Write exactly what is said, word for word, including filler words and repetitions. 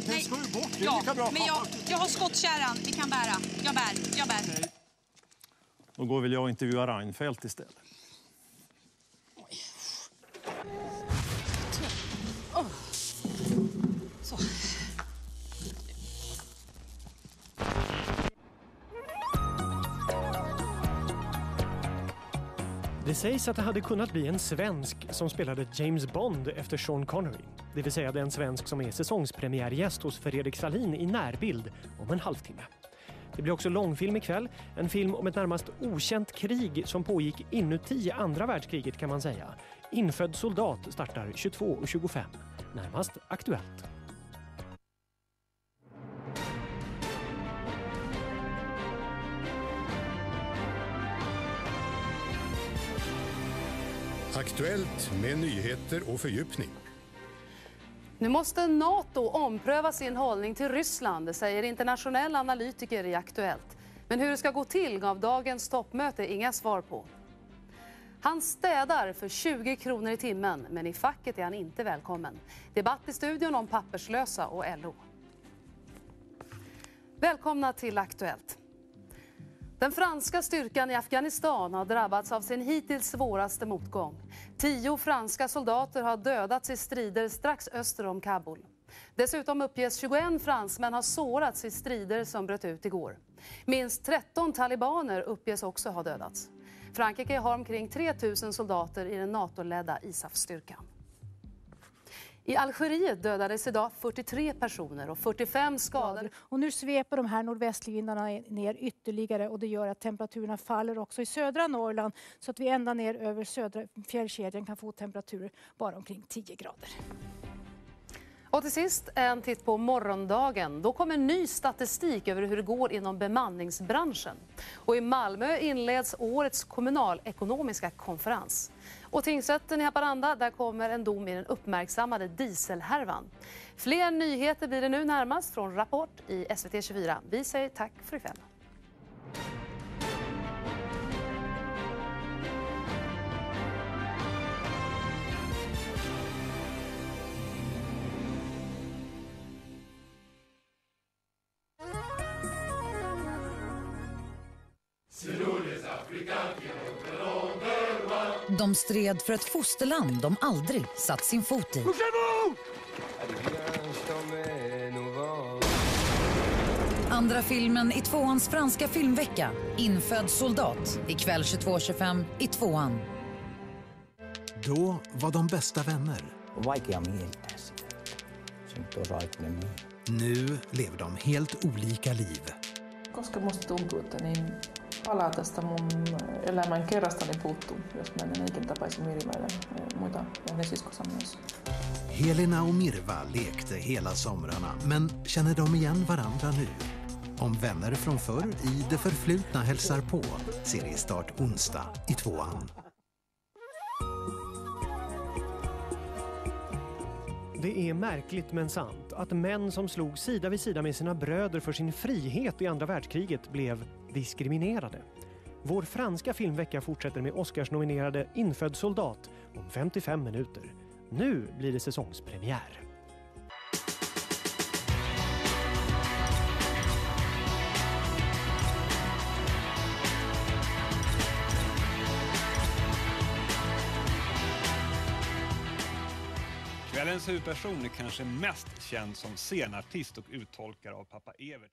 den ska ju bort. Det är ja, lika bra. Men jag, jag har skottkärran. Vi kan bära. Jag bär, jag bär. Nej. Då går väl jag och intervjuar Reinfeldt istället. Oj. Oh. Så. Det sägs att det hade kunnat bli en svensk som spelade James Bond efter Sean Connery. Det vill säga den svensk som är säsongspremiärgäst hos Fredrik Sahlin i Närbild om en halvtimme. Det blir också långfilm ikväll. En film om ett närmast okänt krig som pågick inuti andra världskriget kan man säga. Infödd soldat startar tjugotvå och tjugofem. Närmast Aktuellt. Aktuellt med nyheter och fördjupning. Nu måste NATO ompröva sin hållning till Ryssland, det säger internationella analytiker i Aktuellt. Men hur det ska gå till gav dagens toppmöte inga svar på. Han städar för tjugo kronor i timmen, men i facket är han inte välkommen. Debatt i studion om papperslösa och L O. Välkomna till Aktuellt. Den franska styrkan i Afghanistan har drabbats av sin hittills svåraste motgång. Tio franska soldater har dödats i strider strax öster om Kabul. Dessutom uppges tjugoen fransmän ha sårats i strider som bröt ut igår. Minst tretton talibaner uppges också ha dödats. Frankrike har omkring tre tusen soldater i den NATO-ledda I S A F-styrkan. I Algeriet dödades idag fyrtiotre personer och fyrtiofem skadade. Och nu sveper de här nordvästligvindarna ner ytterligare och det gör att temperaturerna faller också i södra Norrland så att vi ända ner över södra fjällkedjan kan få temperaturer bara omkring tio grader. Och till sist en titt på morgondagen. Då kommer ny statistik över hur det går inom bemanningsbranschen. Och i Malmö inleds årets kommunalekonomiska konferens. Och tingsrätten i Haparanda, där kommer en dom i den uppmärksammade dieselhärvan. Fler nyheter blir det nu närmast från Rapport i S V T tjugofyra. Vi säger tack för ikväll. De stred för ett fosterland de aldrig satt sin fot i. Andra filmen i tvåans franska filmvecka, Infödd soldat, ikväll tjugotvå tjugofem i tvåan. Då var de bästa vänner. Nu lever de helt olika liv. Koska musta tuntuu, että niin palaa tästä mun elämän kerrastani puuttuu, jos mä en ikinä tapaisi Mirva eller muita ja siskossa myös. Helena och Mirva lekte hela somrarna, men känner de igen varandra nu? Om vänner från förr i det förflutna hälsar på, seriestart onsdag i tvåan. Det är märkligt men sant att män som slog sida vid sida med sina bröder för sin frihet i andra världskriget blev diskriminerade. Vår franska filmvecka fortsätter med Oscars-nominerade Infödd soldat om femtiofem minuter. Nu blir det säsongspremiär. Kvällens huvudperson är kanske mest känd som scenartist och uttolkare av Pappa Evert.